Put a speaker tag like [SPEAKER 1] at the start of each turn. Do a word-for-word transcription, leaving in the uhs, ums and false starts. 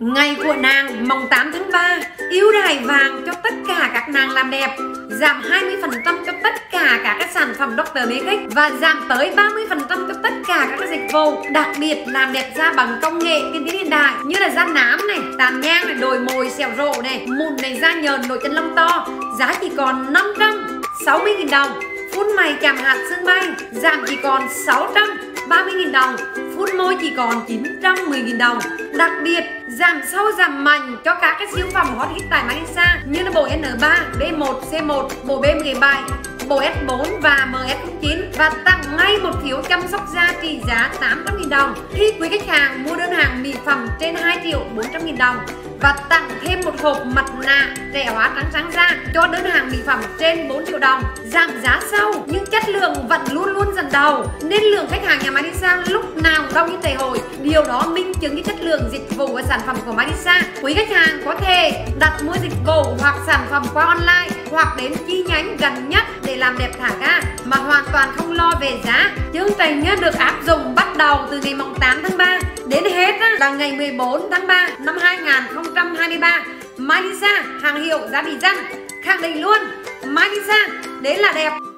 [SPEAKER 1] Ngày của nàng mồng tám tháng ba, ưu đãi vàng cho tất cả các nàng làm đẹp, giảm hai mươi phần trăm cho tất cả các cái sản phẩm Doctor Makeup và giảm tới ba mươi phần trăm cho tất cả các cái dịch vụ, đặc biệt làm đẹp da bằng công nghệ tiên tiến hiện đại như là da nám này, tàn nhang này, đồi mồi, sẹo rộ này, mụn này, da nhờn, nổi chân lông to, giá chỉ còn năm trăm sáu mươi nghìn đồng. Phun mày chạm hạt sương bay giảm chỉ còn sáu trăm ba mươi nghìn đồng, phun môi chỉ còn chín trăm mười nghìn đồng. Đặc biệt giảm sâu giảm mạnh cho các cái siêu phẩm hot hit tại Malaysia như là bộ N ba, B một, C một, bộ B mười bảy, bộ S bốn và M S không chín và tặng ngay một phiếu chăm sóc da trị giá tám trăm nghìn đồng khi quý khách hàng mua đơn hàng mỹ phẩm trên hai triệu bốn trăm nghìn đồng và tặng thêm một hộp mặt nạ trẻ hóa trắng sáng da cho đơn hàng mỹ phẩm trên bốn triệu đồng. Giảm giá sâu nhưng chất lượng vẫn luôn luôn dẫn đầu nên lượng khách hàng nhà Malaysia lúc nào cũng đông như tề hồi. Điều đó minh chứng cho chất lượng dịch vụ và sản phẩm của Malaysia. Quý khách hàng có thể đặt mua dịch vụ hoặc sản phẩm qua online hoặc đến chi nhánh gần nhất để làm đẹp thả ga mà hoàn toàn không lo về giá. Chương trình được áp dụng bắt đầu từ ngày mồng tám tháng ba đến hết là ngày mười bốn tháng ba năm hai nghìn không trăm hai mươi ba. Malaysia hàng hiệu giá trị dân khẳng định luôn Malaysia đến là đẹp.